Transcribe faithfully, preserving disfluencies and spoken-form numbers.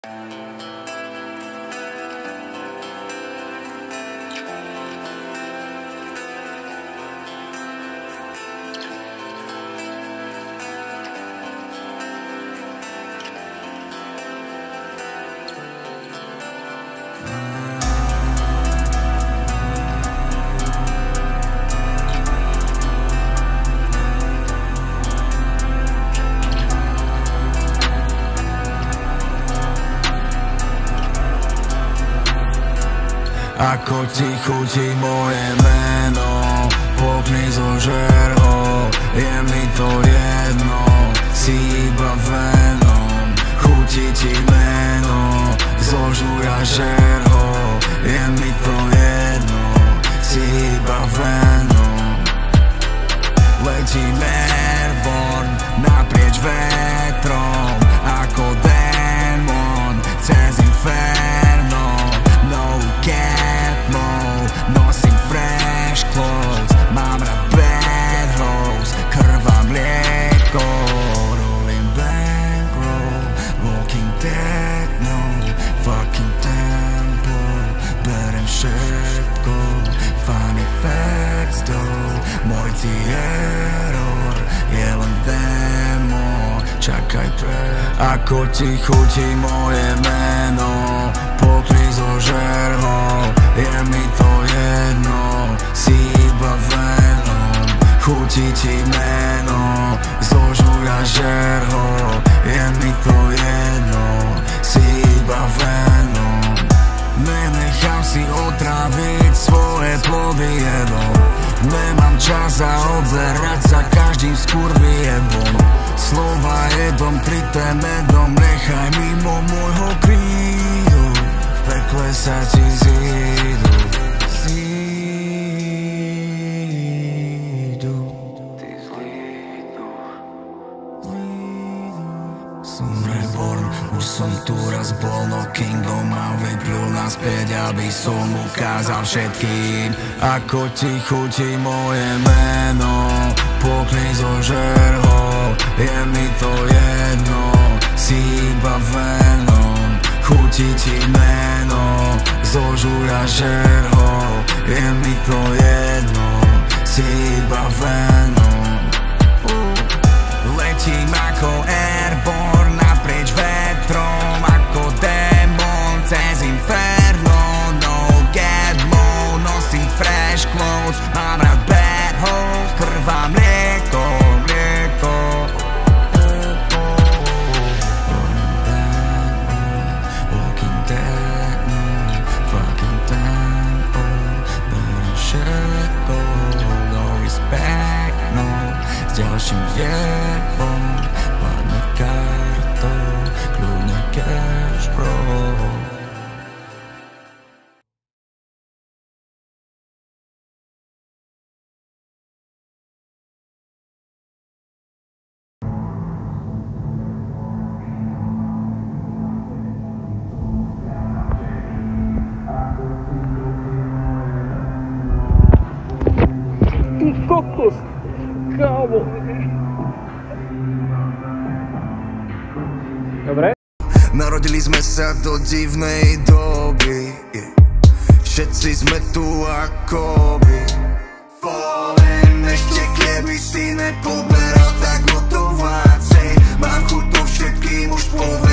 Ako ti chutí moje meno, pokni zožer ho, je mi to jedno, si iba Venom. Chutí ti meno, zožuj a žer ho, je mi to jedno, si iba Venom. Letím airborne naprieč vetrom, ako démon cez inferno. No cap mode, nosím fresh clothes, mám rád bad hoes, krv a mlieko. Rolling bankroll, walking dead, no fucking tempo. Berem všetko, funny facts though. Môj ti error je len demo, čakaj pre. Ako ti chutí moje meno, pokni zožer ho, je mi to jedno, si iba Venom. Chutí ti meno, zožuj a žer ho, je mi to jedno, si iba Venom. Nenechám si otráviť svoje plody jedom, nemám čas zaoberať sa každým skurviebom. Slova jedom, kryté medom, nechaj mimo môjho krídu, v pekle sa ti zídu. Zídu. Ty zlídu. Som reborn, už som tu raz bol, no kingdom ma vyplul naspäť, aby som ukázal všetkým. Ako ti chutí moje meno, pokni zožer ho, je mi to jedno, si iba Venom. Chutí ti meno, zožuj a žer ho, je mi to jedno, si iba Venom. Letím ako airborne naprieč vetrom, ako démon cez inferno. No get mode, nosím fresh clothes, mám rád bad hoes, krv a mlieko, mlieko. Walking dead, no fucking tempo. Berem všetko, no respect, no s ďalším jebom. Padne kartou, kľudne cash bro. Ty kokos, kámo. Dobre? Narodili sme sa do divnej doby, yeah. Všetci sme tu akoby fallen. Ešte keby si nepoberal, tak o to vácej. Mám chuť po všetkým už povedať.